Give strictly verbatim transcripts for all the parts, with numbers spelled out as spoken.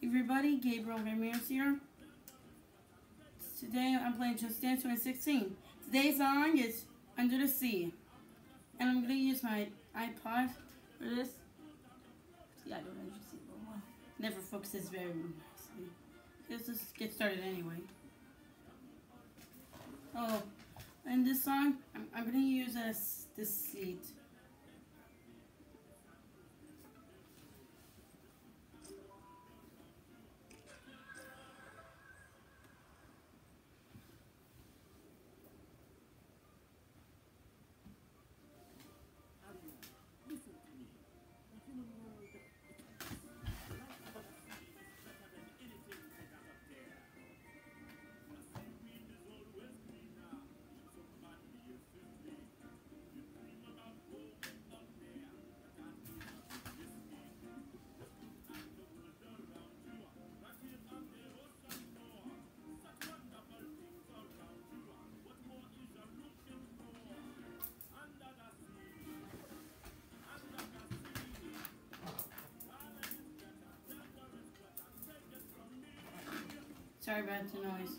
everybody, Gabriel Ramirez here. Today I'm playing Just Dance twenty sixteen. Today's song is Under the Sea. And I'm going to use my iPod for this. Yeah, I don't know if you see it well. Never focuses very nicely. Let's just get started anyway. Oh, in this song, I'm, I'm going to use this, this seat. Sorry about the noise.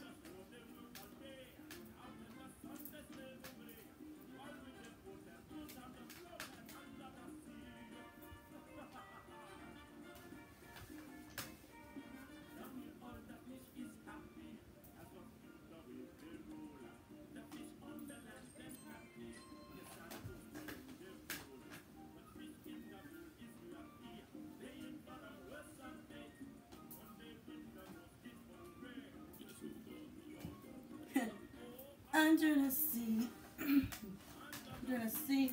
Under the sea, under the sea,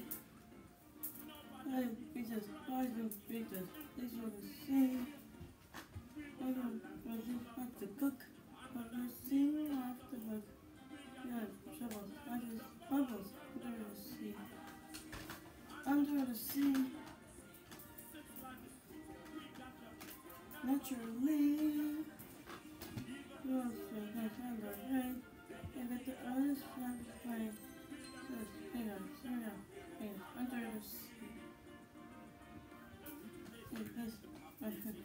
I beaches, boys and beaches, this is the sea. I don't have to cook, but the sea after work. Yeah, troubles, I just bubbles under the sea, under the sea. Naturally, you're so nice and the rain. And at the other side of the plane, just hang on, hang on, hang on, under the sea. Hey, please, my friend.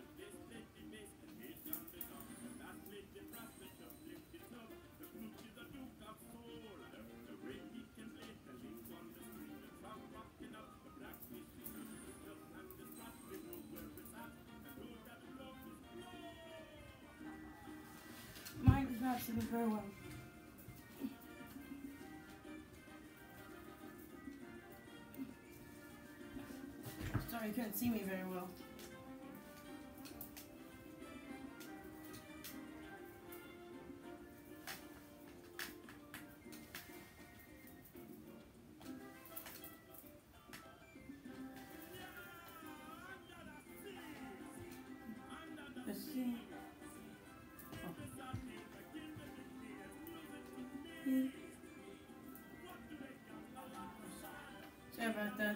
Mine is not sitting very well. Sorry, you couldn't see me very well. Let's see. Oh. Yeah. Sorry about that.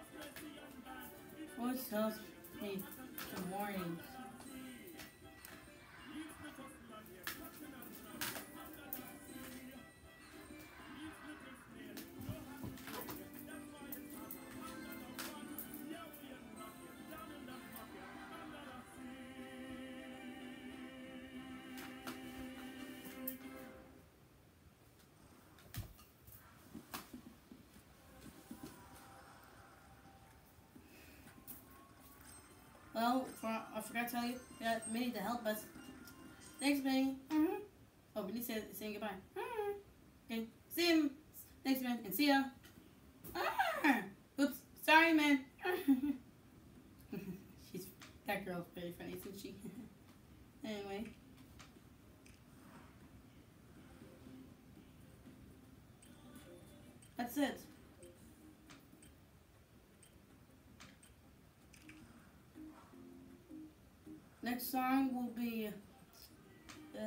Voice tells me the warnings. Well, for, I forgot to tell you that Minnie to help us. Thanks, Minnie. Mm-hmm. Oh, Minnie said saying goodbye. Mm-hmm. Okay, see him. Thanks, man, and see ya. Ah! Oops, sorry, man. She's that girl's very funny, isn't she? Anyway. That's it. Next song will be, uh,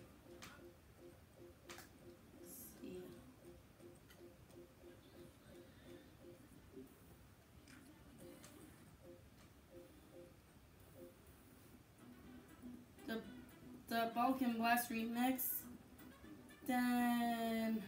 let's see. The, the Balkan Blast remix, then,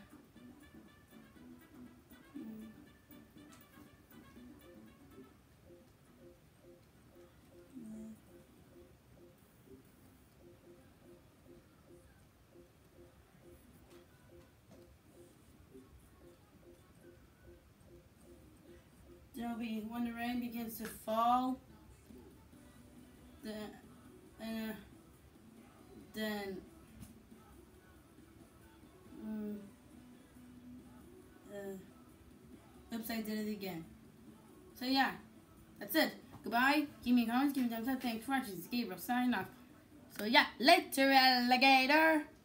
it'll be when the rain begins to fall. Then, uh, then, um, uh, oops, I did it again. So yeah, that's it. Goodbye. Give me comments, give me thumbs up. Thanks for watching. This is Gabriel signing off. So yeah, later, alligator.